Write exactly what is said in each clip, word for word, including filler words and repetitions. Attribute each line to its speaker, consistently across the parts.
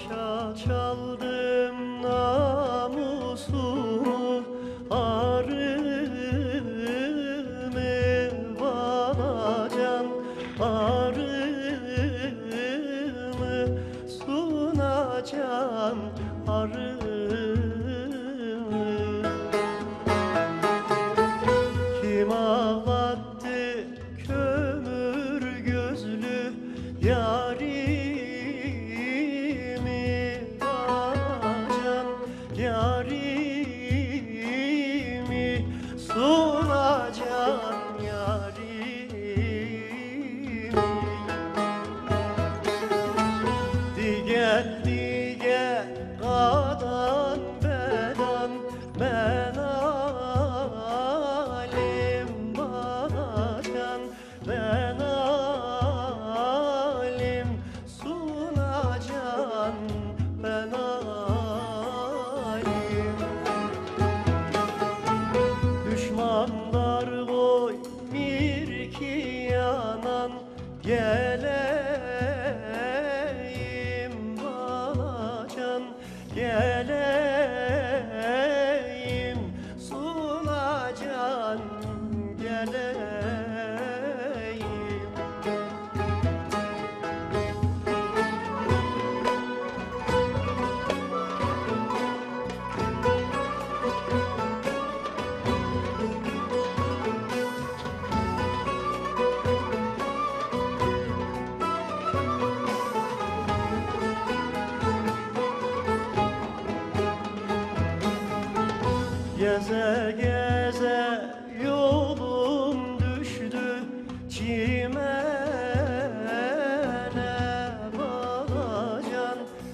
Speaker 1: Başa çaldım namusunu, arımı bana can, arımı sunacan, arımı. Kim ağlattı kömür gözlü yarimi bacan, yarimi sunacan, yarimi. Digel digel kadan bedan ben alim bacan, ben alim sunacan, ben alim. Düşmanlar koy mirki yanan, geleyim bacan, geleyim sunacan, geleyim. Geze geze yolum düştü çimene bacan,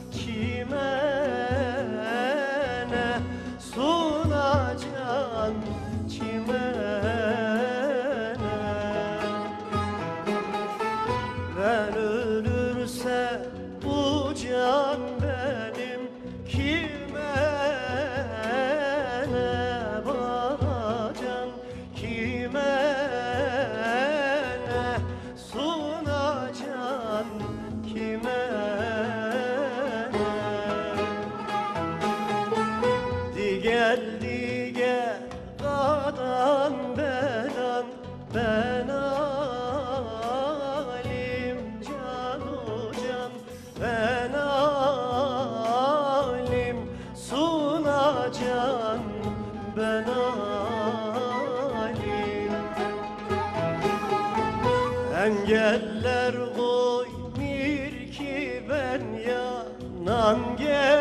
Speaker 1: çimene sunacan, çimene. Ben ölürse bu can benim kime ne bacan, kime ne sunacan, kime ne. Digel digel kadan bedan ben alim canu can, ben alim sunacan, ben alim. Engeller koymir ki ben yanan gel